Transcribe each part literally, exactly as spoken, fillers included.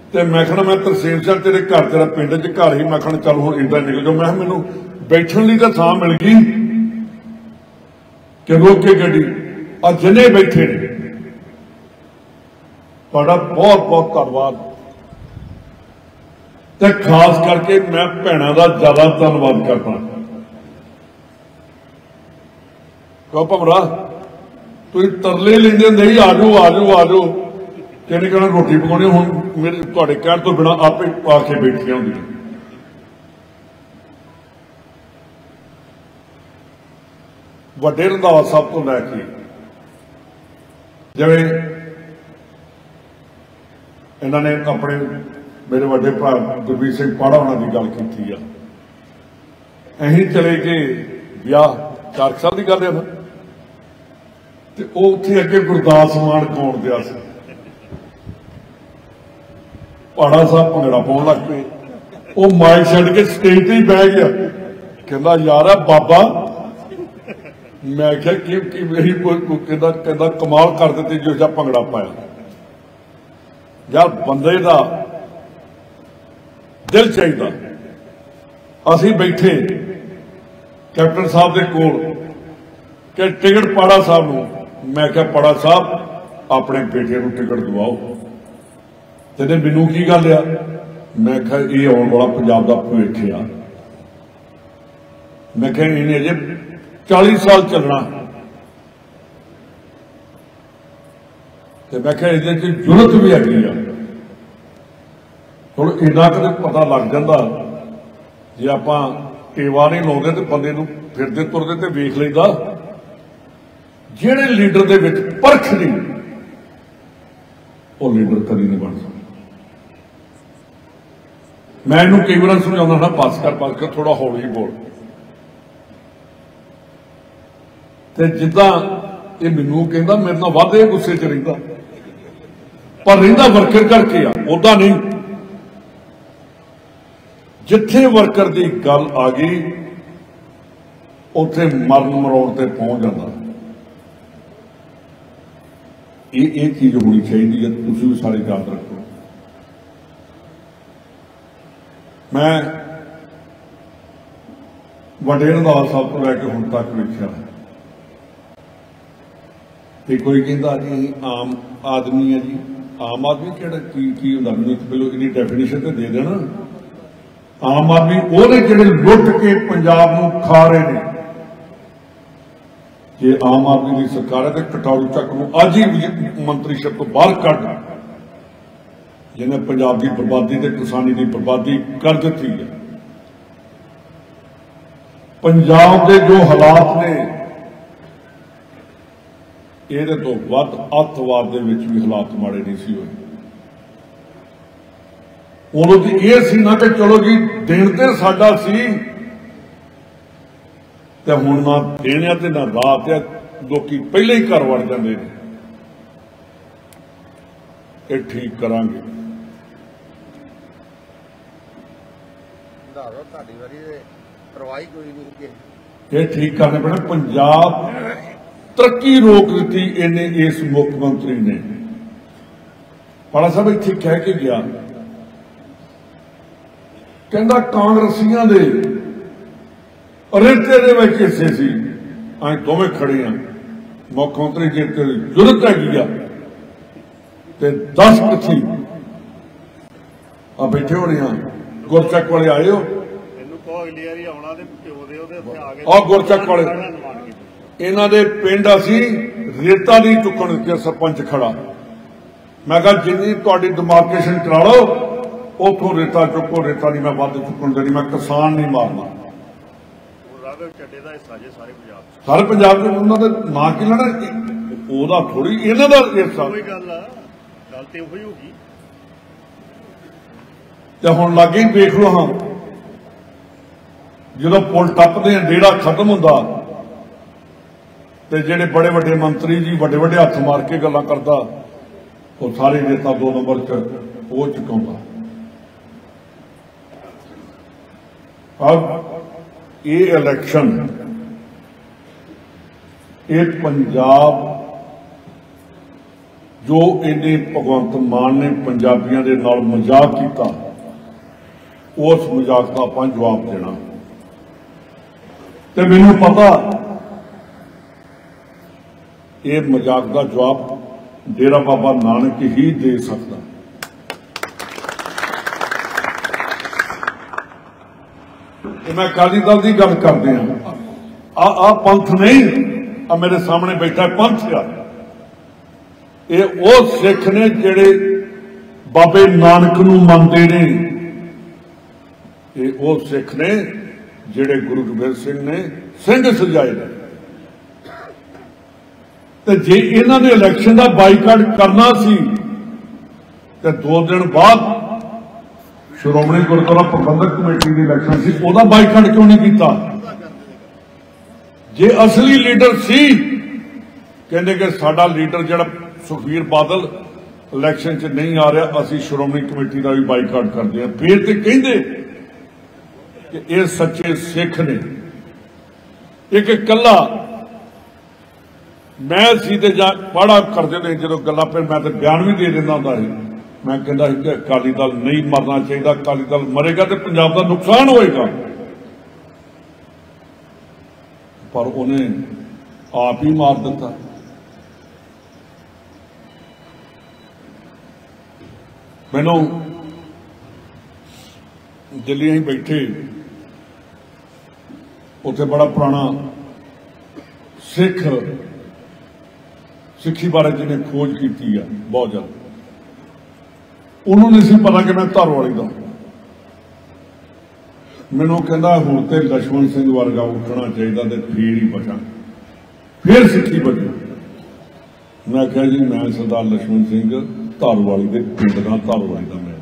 तो मैं कहना मैं तरसेम सिंह तेरे घर तेरा पिंड च घर ही मैं कहना चल हुण इदां निकल जाओ। मैं मैनू बैठण लई तां थां मिल गई कि रोक के गड्डी आ जिन्ने बैठे ने तुहाडा बहुत बहुत धन्नवाद ते खास करके मैं भैणां दा ज्यादा धन्नवाद करदा। कहो भमरा तुसीं तरले लैंदे हुंदे ही आ जाओ आ जाओ आ जाओ कहने कहना रोटी पकाउणी हुण मेरे तुहाडे कहण तो बिना आपे आके बैठियां हुंदियां। वड्डे रंधावा साहब तो लैके जिवें इन्होंने अपने मेरे वड्डे भरा गुरबीर सिंह पाड़ा होना की गल की आ। असीं चले गए ब्याह चार साल की गल है ना ते ओह उत्थे अगे गुरदास मान गाउण दिया सी। पाड़ा साहब भंगड़ा पाउण लग पे वो माइक छड्ड के स्टेज ते ही बह गया कहंदा यार बाबा मैं क्या कि, कि मेरी कहंदा कहंदा कमाल कर दित्ती जो जिहा भंगड़ा पाया। यार बंदे दा दिल चाहिए। असीं बैठे कैप्टन साहब के कोल कि टिकट पाड़ा साहब नूं मैं क्या पाड़ा साहब अपने बेटे नूं टिकट दवाओ। तेने मैनू की गल आ मैं क्या ये आने वाला पंजाब का भविख आ। मैं क्या इन्हें अजे चालीस साल चलना तो मैं क्या ये जरूरत भी हैगी आ। थोड़ा इन्ना कदे पता लग जाता जे आपां टेवा नहीं लाउंदे तो बंदे नूं फिरदे तुरदे ते वेख लैंदा। जिहड़े लीडर दे विच परख नहीं वो लीडर कदी नहीं बन सकदा। मैं इनू कई बार समझाउंदा ना बस कर बस कर थोड़ा हौली बोल ते जिद्दां ये मैनू कहंदा मेरे नाल वध गुस्से च रहिंदा पर रहिंदा वर्कर करके आ उदा नहीं। जिथे वर्कर की गल आ गई उथे मरण मराउण ते पहुंच जाता। ये चीज होनी चाहिए है तुसीं भी सारे याद रखो। मैं वड्डे रंधावा साहब को लैके हुण तक वेखिया ते कोई कहंदा जी आम आदमी है जी आम आदमी किहड़ा की की हुंदा मैनूं पहलों इहदी डेफिनेशन तो दे देना। आम आदमी वो ने जिहड़े लुट के पंजाब नूं खा रहे ने। जे आम आदमी की सरकार है तो कटारू चक नूं अज ही मंत्रीशिप तो बाहर कढ जिन्हें पंजाब की बर्बादी ते किसानी की बर्बादी कर दी है। पंजाब के जो हालात ने ये तो वध अतवाद के विच भी हालात माड़े नहीं सी होए। उदों तो यह सी ना कि चलो जी दिन ते साडा सी ते हुण ना दिन आ ते ना रात आ लोग पहले ही घर वड़ जाते हैं। ये ठीक करांगे। ये ठीक करने पैना। पंजाब तरक्की रोक दी इन्हें इस मुख्यमंत्री ने। पाड़ा साहब इत्थे कह के गया कहंदा कांग्रेसियां दे रेते दे विच हिस्से सी अं दोवें खड़े हैं मुख्यमंत्री जी तेरी जरूरत हैगी आ ते दस किथी आ बैठे होने आ गुरचक वाले आए हो आ गुरचक वाले इन्हां दे पिंड असीं रेता नहीं चुकण दित्ती। सरपंच खड़ा मैं कहा जिन्नी तुहाडी डिमार्केशन करा लो उथों रेता चुको रेता नहीं मैं वध चुकण देनी मैं किसान नहीं मारना। सारे पंजाब के उन्होंने ना की लेना ओदा थोड़ी इन्हां दा हिस्सा ते हुण लागे ही देख लो। हाँ जो पुल टपदे डेढ़ा खत्म हुंदा ते जिहड़े बड़े बड़े मंत्री जी बड़े बड़े हथ मार के गल्लां करदा वो सारे नेता दो नंबर च वो चुकाउंदा। अब ये इलैक्शन ये पंजाब जो इन्हें भगवंत मान ने पंजाबियों के नाल मजाक किया, उस मजाक का आपां जवाब देना। ते मैनूं पता ये मजाक का जवाब डेरा बाबा नानक ही दे सकता। मैं अकाली दल की गल करते हैं, आ, आ पंथ नहीं, आ मेरे सामने बैठा पंथ आ, ये वो सिख ने जिहड़े बाबे नानक नूं मनदे ने, ये वो सिख ने जिहड़े गुरु गोबिंद सिंह ने सिंह सजाए ने। ते जे इन्हां ने इलैक्शन का बाईकाट करना सी ते दो दिन बाद श्रोमणी गुरुद्वारा प्रबंधक कमेटी की इलैक्शन सी, ओदा बाईकाट क्यों नहीं किया? जे असली लीडर सी, कहते कि साडा लीडर जिहड़ा सुखबीर बादल इलैक्शन च नहीं आ रहा, असीं श्रोमणी कमेटी का भी बाईकाट करते हैं, फिर तो कहते कि ये सच्चे सिख ने। एक कला मैं सी ते जा पढ़ा करते थे जो गल्लां, फिर मैं तो बयान भी दे देना होंदा है। मैं कहता कि अकाली दल नहीं मरना चाहिए, अकाली दल मरेगा तो पंजाब का नुकसान होएगा, पर उन्हें आप ही मार दिता। मैनू दिल्ली ही बैठे उत्थे बड़ा पुराना सिख सिखी बारे जिन्हें खोज की है बहुत ज्यादा, उन्होंने नहीं पता कि मैं धारवाड़ी का। मैनू कहता हुण तो लक्ष्मण सिंह वर्गा उठना चाहिए तो फिर ही बचा, फिर सिक्खी बची। मैं क्या जी मैं सरदार लक्ष्मण सिंह धारवाड़ी के पिंड का, धारवाड़ी का मैं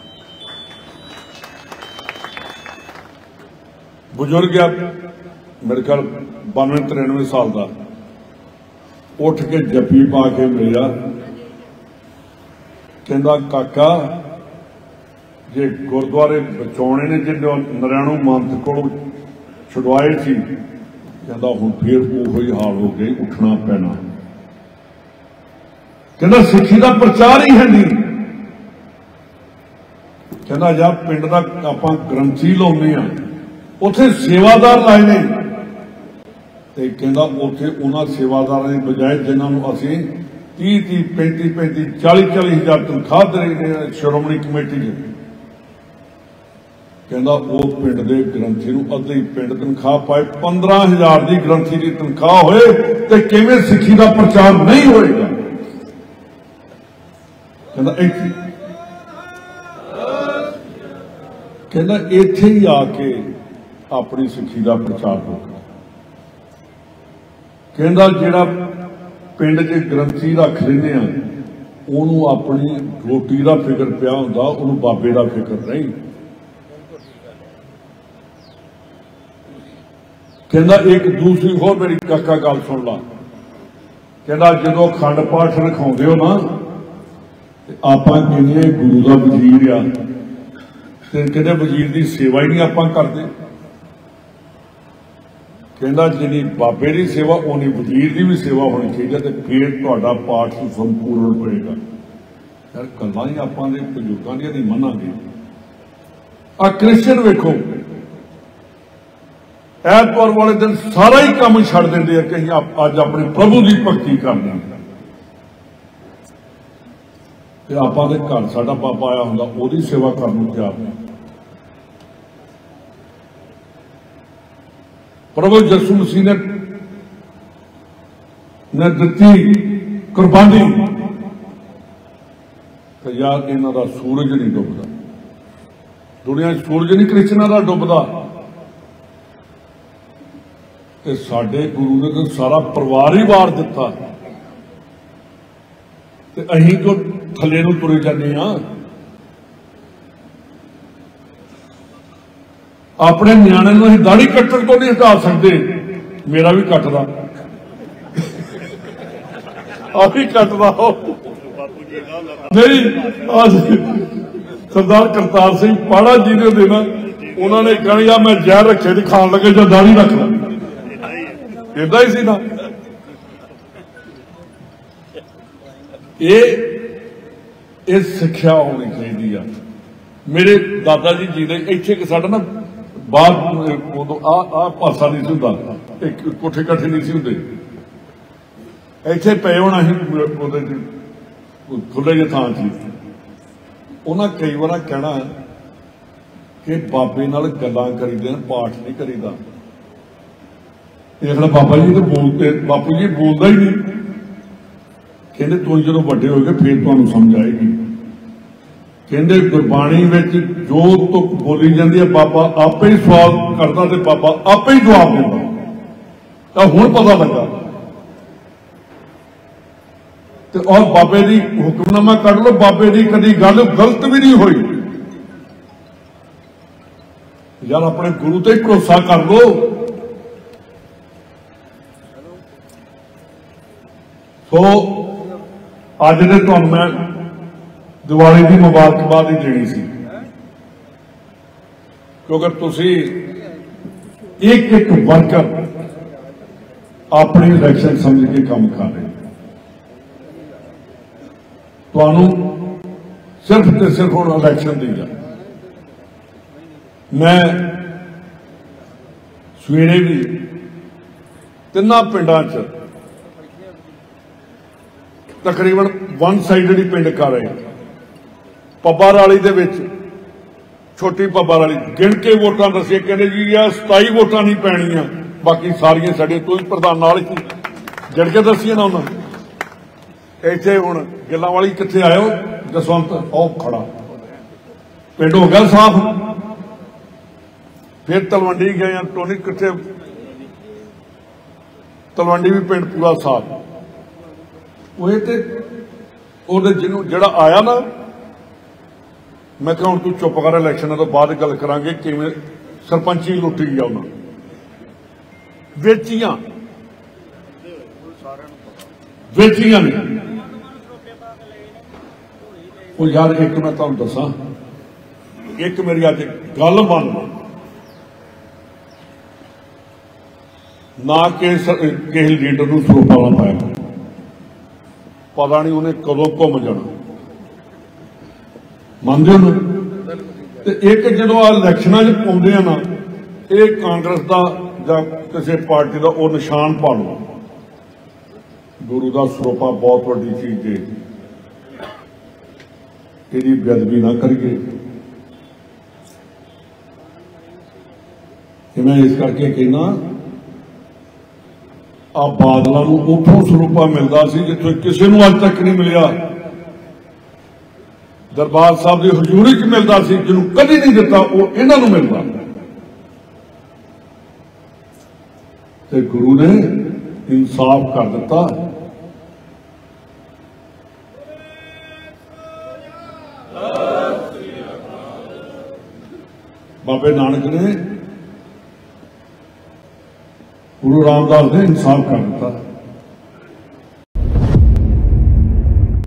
बुजुर्ग आ, मेरे ख्याल बानवे तिरानवे साल का, उठ के जप्पी पा के मिलिया, कहता काका जे गुरुद्वारे बचाने ने जिन्हों नरैणों मंत को छुड़वाए सी, कहता हुण फिर उही हाल हो गई, उठना पैना। कहता सिक्खी का प्रचार ही है नहीं, कहता यार पिंड का आपां ग्रंथी लाउने आ, उत्थे सेवादार लाए ने, ते कहता उत्थे उन्हां सेवादारां की बजाय जिन्होंने असीं तीह तीह पैंती पैंती चाली चाली हजार तनख्वाह दे रहे श्रोमणी कमेटी च, कहता वो पिंड के ग्रंथी नूं अद्धी पिंड तनख्वाह पाए, पंद्रह हजार की ग्रंथी की तनख्वाह होए ते किवें सिक्खी का प्रचार नहीं होएगा। कहता इत्थे कहता इत्थे ही आके अपनी सिक्खी का प्रचार होगा। कहता जिहड़ा पिंड च ग्रंथी रख लेने उन्होंने अपनी रोटी का फिक्र पिया होंदा, उन्होंने बाबे का फिक्र नहीं। कहता एक दूसरी होर मेरी काका गल सुन ला, कहता जो अखंड पाठ रखाते हो ना, आपां कहने गुरु का वजीर आ, ते कहते वजीर की सेवा ही नहीं आपां करते। कहता जी बाबे की सेवा उन्नी वजीर की भी सेवा होनी चाहिए, तो फिर तुहाडा पाठ संपूर्ण होएगा। यार गल्लां ही आपां दे बजुर्गां दी नहीं मनांगे। आ क्रिश्चियन वेखो ऐतवार वाले दिन सारा ही काम छड़ देंगे हैं कि असीं अज अपने प्रभु की भगती करनी है, आपां दे घर साडा बाबा आया हुंदा ओहदी सेवा करन नूं तैयार नहीं। प्रभु यीशु मसीह ने ने दिती कुर्बानी, तो यार इन्हां दा सूरज नहीं डुबदा, दुनिया सूरज नहीं क्रिश्चियनां दा डुबदा, ते साडे गुरु ने तो सारा परिवार ही वार दिता, ते अहीं को थले नूं तुरे जाने आ। अपने न्याणे नूं असीं दाढ़ी कट्टण तो नहीं हटा सकते, मेरा भी कटदा आप ही कटदा हो नहीं। आज सरदार करतार सिंह पाड़ा जी ने देना, उन्होंने कहना मैं जहर रखे थे खान लगे जो दाढ़ी रख ला, इदा ही सी ना। ये ये सिक्ख्या होनी चाहिए आ। मेरे दादा जी जी ने इत्थे कि साडा ना बाहर उदों आ आ पासा नहीं सी हुंदा, एक कोठे कट्ठे नहीं सी हुंदे, इत्थे पे होना ही खुले जे थां च। उन्हें कई बार कहना कि बाबे नाल गल्लां करीदियां पाठ नहीं करीदा। देखना बाबा जी तो बोलते, बापू जी बोलता ही नहीं। कहते तुम जो वड्डे हो गए फिर तुहानूं समझ आएगी। कहते गुरबाणी विच जो तुक बोली जाती है बाबा आपे ही सवाल करता ते बाबा आपे ही जवाब देता। तो हुण पता लगा ते और बाबे दी हुक्मनामा कढ लो, बाबे दी कदी गल गलत भी नहीं हुई। यार अपने गुरु ते भरोसा कर लो। सो अज ने तुहानूं मैं दिवाली की मुबारकबाद ही देनी सी, क्योंकि तुसी एक एक वर्कर अपनी इलेक्शन समझ के काम कर रहे। तुहानूं सिर्फ ते सिर्फ हुण इलेक्शन दी गल। मैं सवेरे भी तिन्ना पिंडां च तकरीबन वन साइडेड ही पिंड कर रहे। पब्बाराली दे विच छोटी पब्बाराली गिण के वोटां दसिए, कहंदे जी आ सताई वोटां नहीं पैणियां, बाकी सारियां साडे तो ही प्रधान नाल ही जड़ के दसिए ना उन्होंने। इत्थे हुण गिल्लां वाली कित्थे आयो जसवंत ओ खड़ा पिंड हो गया साफ। फिर तलवंडी गए टोनी कित्थे, तलवंडी भी पिंड पूरा साफ। वो तो जिन्हों जड़ा आया ना, मैं क्या तू चुप कर, इलेक्शन तो बाद गल करांगे किवें सरपंची लुटी गया उन्होंने वेचियां वेचियां ने। वो यार एक मैं तुहानूं दसां, एक मेरी अज गल मान लो ना कि किसी लीडर नूं सरोपा ना पाया, पता नहीं उन्हें कदों घुम जाना, मानते हो ना। तो एक जो आ इलैक्शन पाउंदे ना, ये कांग्रेस का या किसी पार्टी का वो निशान पा लो। गुरु का सरोपा बहुत वड्डी चीज है, इसकी बेअदबी ना करिए। मैं इस करके कहना आ बादलों को उतों सरूपा मिलता सी जिथों किसी को अज तक नहीं मिलिया। दरबार साहब की हजूरी च मिलता सी, जिन्हों कभी नहीं दिता वो इन्हों मिलता। ते गुरु ने इंसाफ कर दिता। बाबे नानक ने, गुरु रामदास ने इंसाफ कर दिता।